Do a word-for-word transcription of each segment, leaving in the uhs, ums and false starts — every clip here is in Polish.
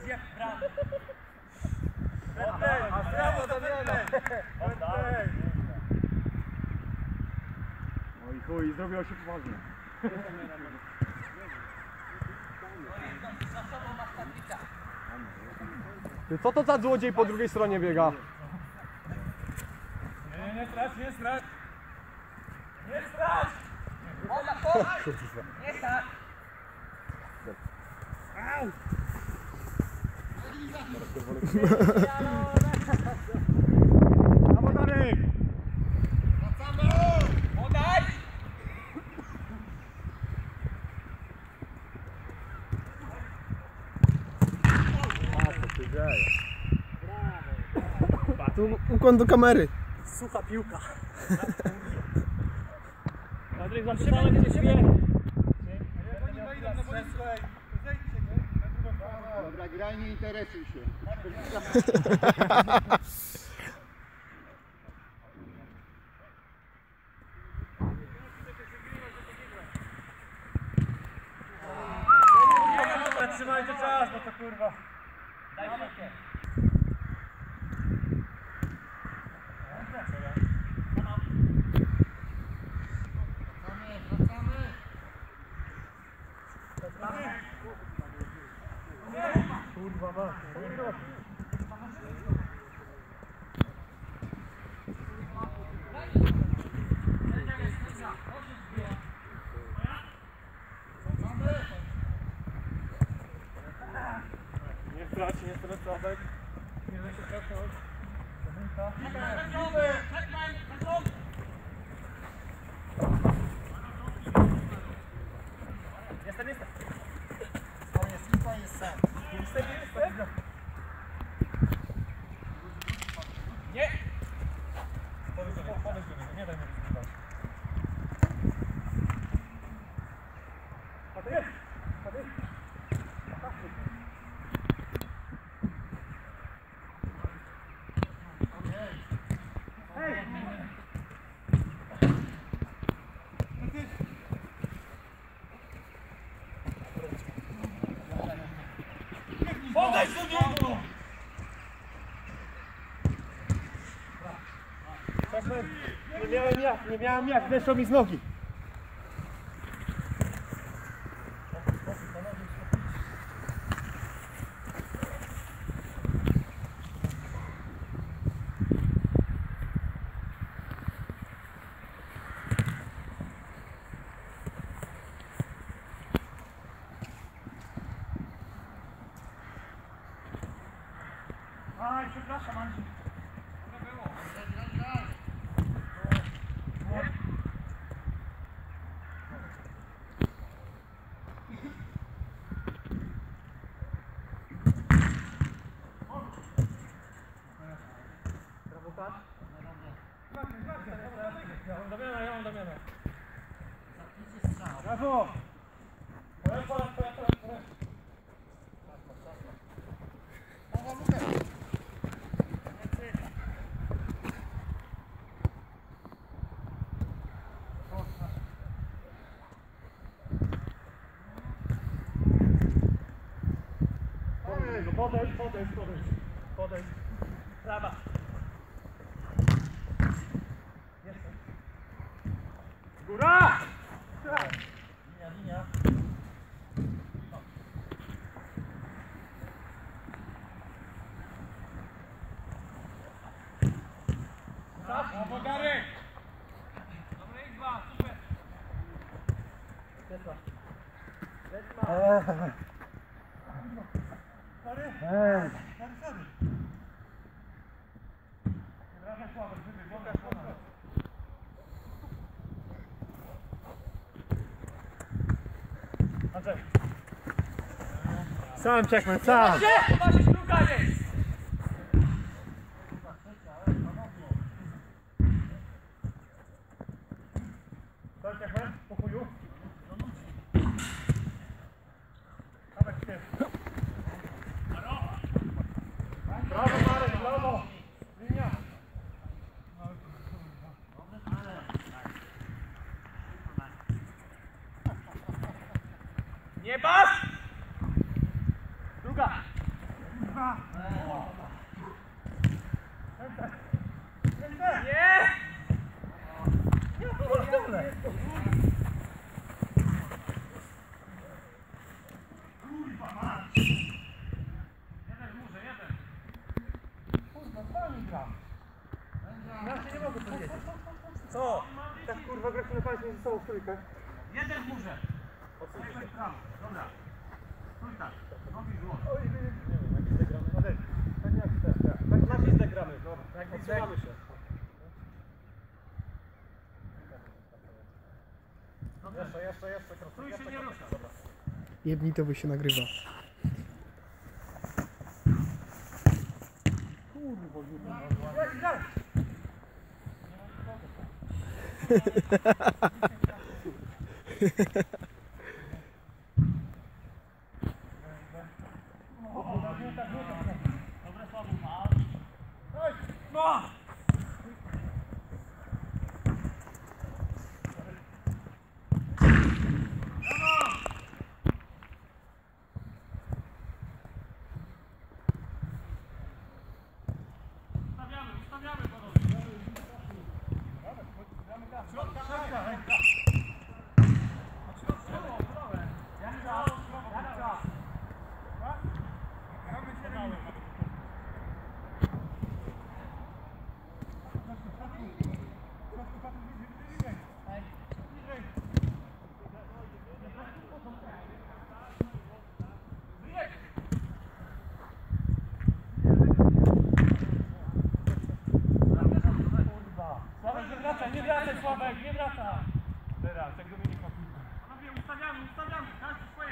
Zjeb bram. A brawo Damiana! No i chuj, zrobiło się poważnie. Ty, co to za złodziej po drugiej stronie biega? Nie, nie, nie strać, nie strać! Nie strać! Ona pomać! Nie tak! Au! Brawo Darek! Wracamy! Podaj! A, co się dzieje? Tu ukłon do kamery. Sucha piłka. Patryk, zatrzymamy gdzie się wie. Dobra, graj, nie interesuj się. Trzymajcie czas, bo to kurwa. Daj piłkę. Kurwa ma. Nie strać, nie stresować. Nie da się stresować. Jestem, jestem. To jest, to jest sam. Jestem, jestem. Nie! Podejdź do niego, podejdź do niego, nie daj mi rozgrywać. A to jest! A to jest! Hej! Podejdź do niego! Nie miałem jak, nie miałem jak, weszło mi z nogi. Aj, przepraszam, Andrzej. Ja mam Damiana, ja mam Damiana. Brawo! Pole, pole, pole, pole, pole. Podejdź, podejdź, podejdź, podejdź. Prawa. Jestem. Góra! Linia, linia. Brawo Darek! Dobra, Izba, super. Lecma. Eee. Sorry? Eee. Sorry, sorry. Wyrażaj słabo, wybieg, dobra, dobra. Andrzej. Sam Czekman, sam! Nie! Masz sztuka jest! Sam Czekman, po chuju. Dawaj, śpiew. Brawo Marek, brawo! Linia! Nie pas! Druga! Jeden w murze, jeden. Ja się nie mogę powiedzieć. Co? Tak kurwa grać na państwie ze sobą w trójkę. Jeden w murze. Odsuń się. Dobra. Stój tak. Nogi złot. Tak jak te, tak. Tak na pizdę gramy. Tak, odsuwamy się. Jeszcze, jeszcze, jeszcze. Stój się, nie rusza. Jebni to, bo się nagrywa. Dobre słowo, no! Ustawiamy, ustawiamy panowie. Środka, środka, ręka. Od środka, prawe. Janka, Janka. Gramy się mały. Sławek, nie wracaj, nie wracaj, Sławek, nie wracaj! Teraz, tak Dominik ma piłkę. Panowie, ustawiamy, ustawiamy, każdy swoje.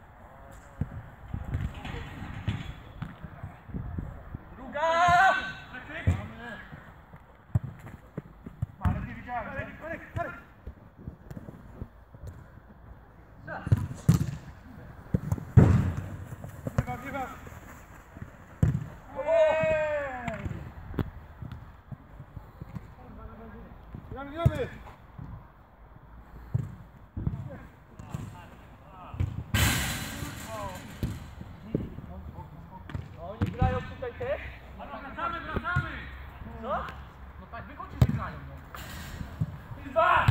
Druga! Lektyk? Ale nie widziałem. Marek, Marek, Marek. Grywa, grywa. Gramy, gramy. Oni grają tutaj też? Wracamy, wracamy! Co? No tak, wychodźcie, że grają. I dwa!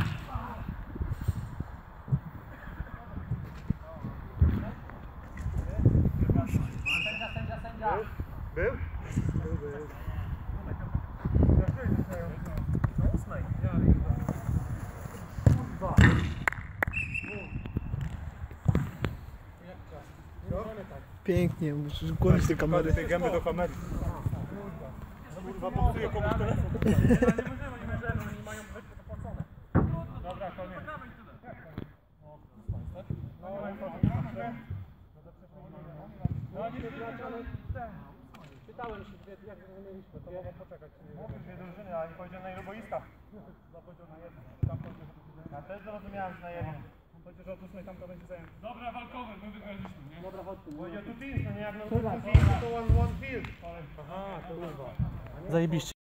Sędzia, sędzia, sędzia. Był? Był, był. Na ósmej. Kurwa. Pięknie, musisz ukłonić te kamery. Tej gęby do kamery. Kurwa, popsuje komuś telefon. Nie możemy, nie możemy, oni mają być zapłacone. Dobra, koniec. Czytałem się, jak zrozumieliśmy. To mogą poczekać. Mówię dwie drużyny, ale nie powiedział na ilu boiskach. Zapowiedział na jednym. Tam powiedział, że to będzie. Ja też zrozumiałem, że na jednym. On powiedział, że od ósmej tam to będzie zajęte. Dobra, walkowy, my wygraliśmy, nie? Dobra, chodźmy. Powiedział tu teams, no nie jak na two teams, to one, one field. Aha, to kurwa. Zajebiście.